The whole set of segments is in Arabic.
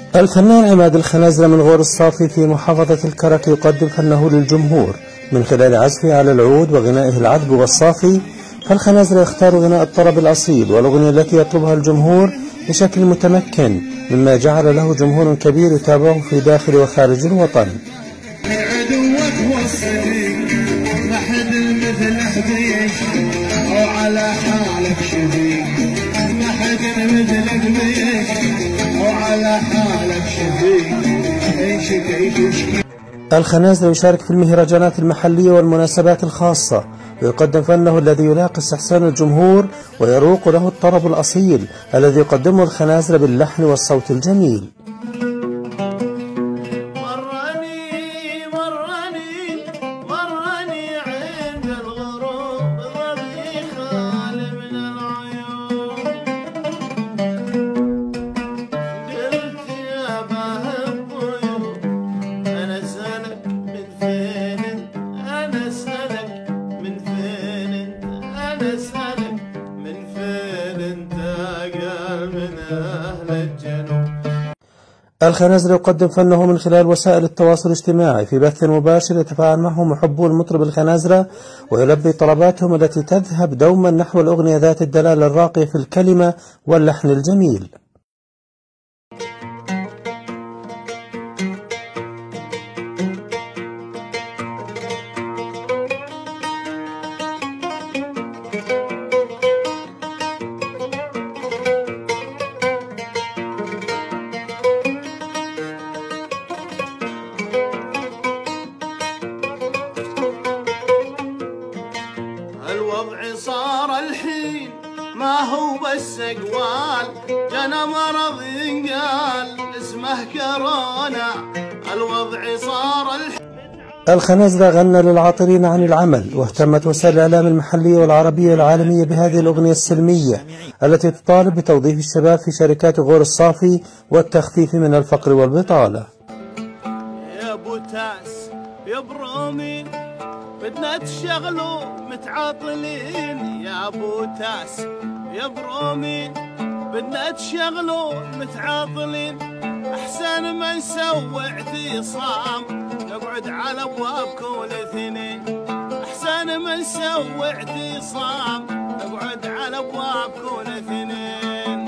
الفنان عماد الخنازرة من غور الصافي في محافظة الكرك يقدم فنه للجمهور من خلال عزفه على العود وغنائه العذب والصافي. فالخنازرة يختار غناء الطرب الأصيل والأغنية التي يطلبها الجمهور بشكل متمكن، مما جعل له جمهور كبير يتابعه في داخل وخارج الوطن. الخنازرة يشارك في المهرجانات المحلية والمناسبات الخاصة، ويقدم فنه الذي يلاقي استحسان الجمهور ويروق له الطرب الأصيل الذي يقدمه الخنازرة باللحن والصوت الجميل. الخنازرة يقدم فنه من خلال وسائل التواصل الاجتماعي في بث مباشر يتفاعل معهم محبو المطرب الخنازرة ويلبي طلباتهم التي تذهب دوما نحو الأغنية ذات الدلالة الراقية في الكلمة واللحن الجميل. الوضع صار الحين ما هو بس اقوال، جانا مرض ينقال اسمه كورونا. الوضع صار الحين. الخنازرة غنى للعاطلين عن العمل، واهتمت وسائل الإعلام المحلية والعربية والعالمية بهذه الأغنية السلمية التي تطالب بتوظيف الشباب في شركات غور الصافي والتخفيف من الفقر والبطالة. يا ابو تاس يا برومين بدنا تشغلوا متعاطلين، يا ابو تاس يا برومين بدنا تشغلوا متعاطلين. احسن ما نسوي اعتصام نقعد على ابوابكم الاثنين. احسن ما نسوي اعتصام نقعد على ابوابكم الاثنين.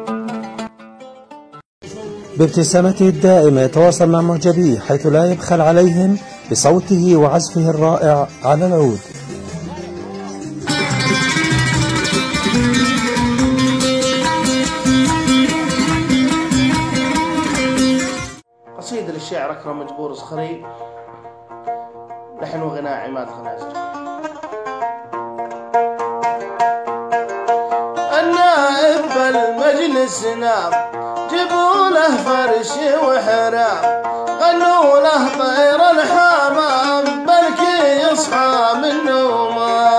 بابتسامته الدائمة يتواصل مع معجبيه حيث لا يبخل عليهم بصوته وعزفه الرائع على العود. قصيدة للشاعر أكرم مجبور صخري، لحن وغناء عماد الخنازرة. النائب بالمجلس نام جيبوا له فرش وحرام، غنوا له طير الحمام بلكي يصحى من نومه.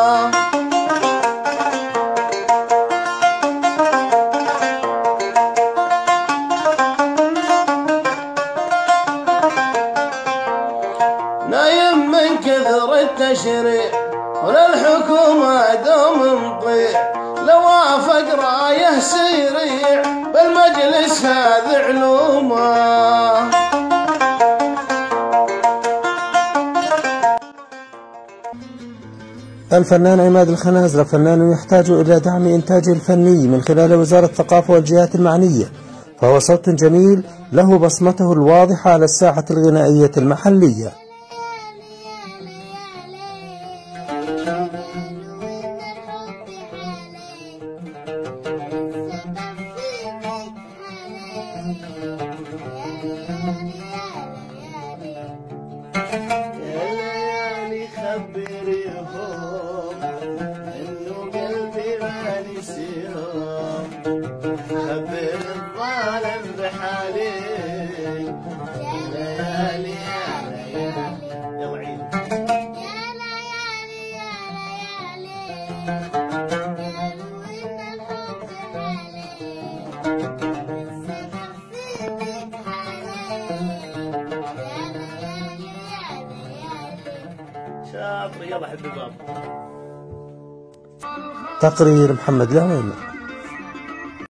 نايم من كثر التشريع وللحكومة دوم مطيع، لو وافق رايه سريع بالمجلس هذا علومه. الفنان عماد الخنازرة فنان يحتاج إلى دعم إنتاجه الفني من خلال وزارة الثقافة والجهات المعنية، فهو صوت جميل له بصمته الواضحة على الساحة الغنائية المحلية. خبريهم انه قلبي ما نسيهم، خبر الظالم بحالي يا ليالي يا ليالي. يلا عيد. يا ليالي يا ليالي شاطر. يلا حب الباب. تقرير محمد العويمي.